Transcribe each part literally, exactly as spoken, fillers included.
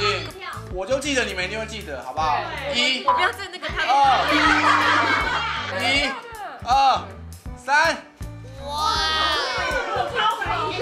静，我就记得你们一定会记得，好不好？一， 我不要在那个他。 二，一，二，三。哇！ 我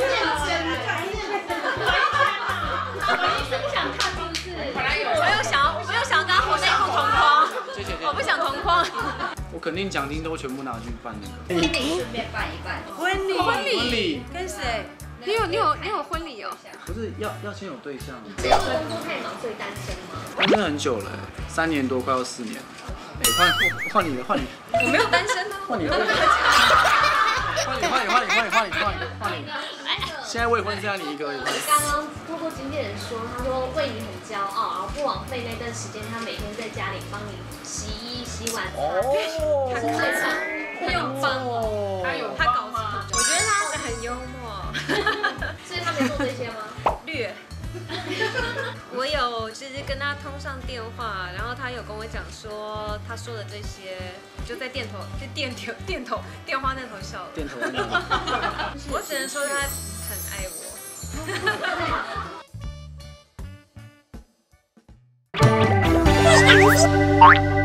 一直不想看，是不是？ 我有想要，我有想要跟他活内裤同框。 谢谢谢谢。 我不想同框。 我肯定奖金都全部拿去办那个。 婚礼顺便办一办。 婚礼， 婚礼跟谁？你有你有你有婚礼哦？ 不是要要先有对象。 是因为工作太忙所以单身吗？ 单身很久了，三年多，快要四年了。哎，换换你了，换你。 我没有单身啊。 换你，换你，换你，换你，换你，换你，换你，换你，换你。现在未婚，剩下你一个而已。 刚刚透过经纪人说，他说为你很骄傲，然后不枉费那段时间，他每天在家里帮你洗衣、洗碗、擦。 哦， 他最长， 他有帮我，他有他搞错，我觉得他很幽默。 所以他没做这些吗？ 略。我有就是跟他通上电话，然后他有跟我讲说他说的这些，就在电头就电头电头电话那头笑了。 电头。 我只能说他很爱我。